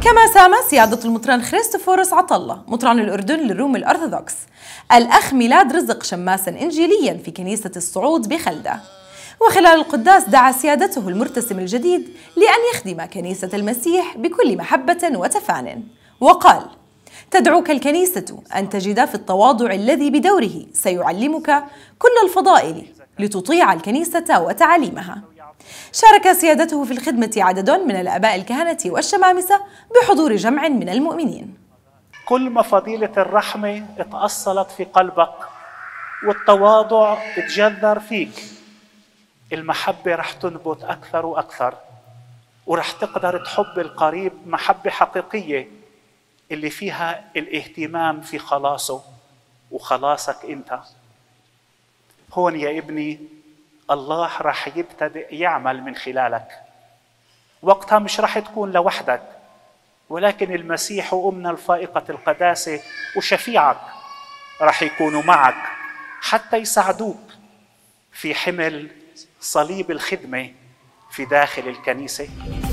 كما سام سيادة المطران خريستوفورس عطلة مطران الأردن للروم الأرثوذكس الأخ ميلاد رزق شماسا إنجيليا في كنيسة الصعود بخلدة. وخلال القداس دعا سيادته المرتسم الجديد لأن يخدم كنيسة المسيح بكل محبة وتفان، وقال: تدعوك الكنيسة أن تجد في التواضع الذي بدوره سيعلمك كل الفضائل لتطيع الكنيسة وتعاليمها. شارك سيادته في الخدمة عدد من الآباء الكهنة والشمامسة بحضور جمع من المؤمنين. كل ما فضيلة الرحمة اتأصلت في قلبك والتواضع اتجذر فيك، المحبة رح تنبت أكثر وأكثر، ورح تقدر تحب القريب محبة حقيقية اللي فيها الاهتمام في خلاصه وخلاصك أنت. هون يا ابني الله رح يبتدئ يعمل من خلالك. وقتها مش رح تكون لوحدك، ولكن المسيح وأمنا الفائقة القداسة وشفيعك رح يكونوا معك حتى يساعدوك في حمل صليب الخدمة في داخل الكنيسة.